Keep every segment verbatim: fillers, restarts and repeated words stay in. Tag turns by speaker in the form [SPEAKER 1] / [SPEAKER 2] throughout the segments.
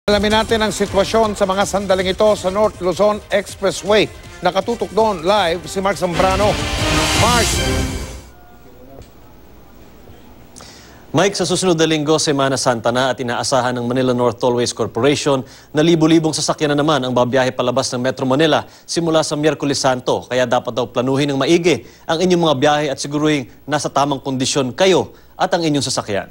[SPEAKER 1] Alamin natin ang sitwasyon sa mga sandaling ito sa North Luzon Expressway. Nakatutok doon live si Mark Zambrano. Mark!
[SPEAKER 2] Mike, sa susunod na linggo, Semana Santa na at inaasahan ng Manila North Tollways Corporation na libu-libong sasakyan na naman ang babiyahe palabas ng Metro Manila simula sa Miyerkules Santo. Kaya dapat daw planuhin ng maigi ang inyong mga biyahe at siguruhin nasa tamang kondisyon kayo at ang inyong sasakyan.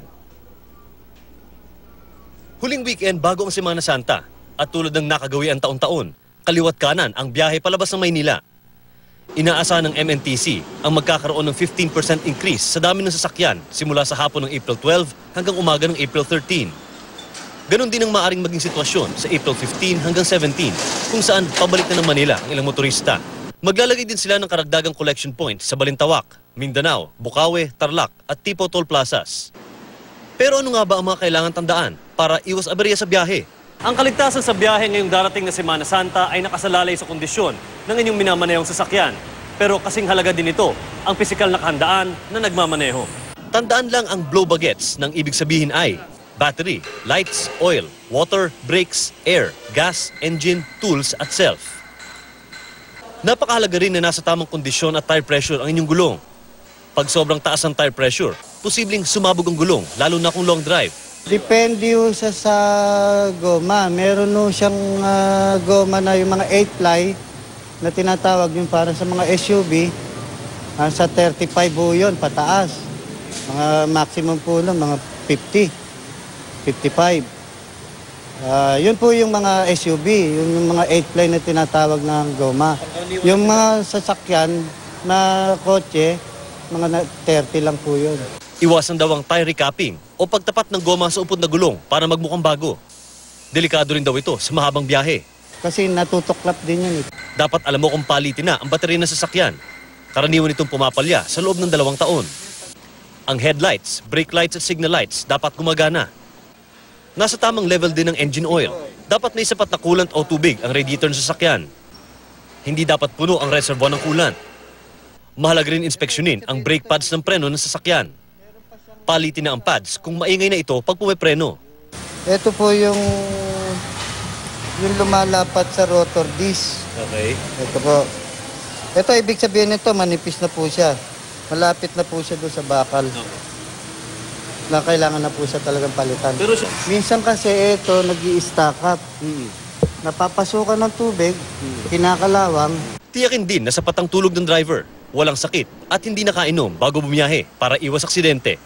[SPEAKER 2] Huling weekend bago ang Semana Santa at tulad ng nakagawian taon-taon, kaliwat kanan ang biyahe palabas ng Maynila. Inaasahan ng M N T C ang magkakaroon ng fifteen percent increase sa dami ng sasakyan simula sa hapon ng April twelve hanggang umaga ng April thirteen. Ganon din ang maaring maging sitwasyon sa April fifteen hanggang seventeen kung saan pabalik na ng Manila ang ilang motorista. Maglalagay din sila ng karagdagang collection points sa Balintawak, Mindanao, Bukawe, Tarlac at Tipo Toll Plazas. Pero ano nga ba ang mga kailangan tandaan para iwas aberya sa biyahe? Ang kaligtasan sa biyahe ngayong darating na Semana Santa ay nakasalalay sa kondisyon ng inyong minamanehong sasakyan. Pero kasing halaga din ito ang pisikal na kahandaan na nagmamaneho. Tandaan lang ang blow bagets ng ibig sabihin ay battery, lights, oil, water, brakes, air, gas, engine, tools at self. Napakahalaga rin na nasa tamang kondisyon at tire pressure ang inyong gulong. Pag sobrang taas ang tire pressure, posibleng sumabog ang gulong, lalo na kung long drive.
[SPEAKER 3] Depende ho sa, sa goma. Meron ho siyang uh, goma na yung mga eight ply na tinatawag yung para sa mga S U V. Uh, sa thirty-five ho yun, pataas. Mga maximum po nun, mga fifty, fifty-five. Uh, yun po yung mga S U V, yung, yung mga eight ply na tinatawag ng goma. Yung mga sasakyan na kotse, mga thirty lang po yun.
[SPEAKER 2] Iwasan daw ang tire recapping o pagtapat ng goma sa upod na gulong para magmukhang bago. Delikado rin daw ito sa mahabang biyahe.
[SPEAKER 3] Kasi natutuklap din yun.
[SPEAKER 2] Dapat alam mo kung palitin na ang baterya ng sasakyan. Karaniwan itong pumapalya sa loob ng dalawang taon. Ang headlights, brake lights at signal lights dapat gumagana. Nasa tamang level din ng engine oil. Dapat may sapat na coolant o tubig ang radiator ng sasakyan. Hindi dapat puno ang reservoir ng coolant. Mahalaga rin inspeksyonin ang brake pads ng preno ng sasakyan. Palitin na ang pads kung maingay na ito pag pumipreno.
[SPEAKER 3] Ito po yung yung lumalapat sa rotor disc.
[SPEAKER 2] Okay.
[SPEAKER 3] Ito po. Ito, ibig sabihin nito, manipis na po siya. Malapit na po siya doon sa bakal.
[SPEAKER 2] Okay.
[SPEAKER 3] Na kailangan na po siya talagang palitan.
[SPEAKER 2] Pero siya...
[SPEAKER 3] Minsan kasi ito, nag-i-stack up.
[SPEAKER 2] Hmm.
[SPEAKER 3] Napapasukan ng tubig, hmm. kinakalawang.
[SPEAKER 2] Tiyakin din na sapat ang tulog ng driver, walang sakit at hindi nakainom bago bumiyahe para iwas aksidente.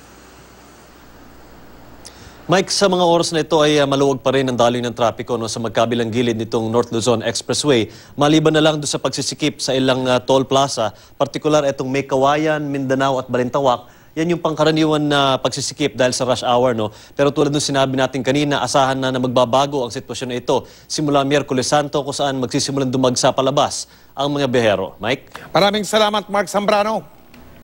[SPEAKER 2] Mike, sa mga oras na ito ay uh, maluwag pa rin ang daloy ng trapiko no, sa magkabilang gilid nitong North Luzon Expressway. Maliban na lang doon sa pagsisikip sa ilang uh, toll plaza, partikular itong May Kawayan, Mindanao at Balintawak, yan yung pangkaraniwan na pagsisikip dahil sa rush hour. No? Pero tulad ng sinabi natin kanina, asahan na na magbabago ang sitwasyon na ito simula Miyerkules Santo kung saan magsisimulan dumagsa palabas ang mga biyahero. Mike?
[SPEAKER 1] Maraming salamat, Mark Zambrano.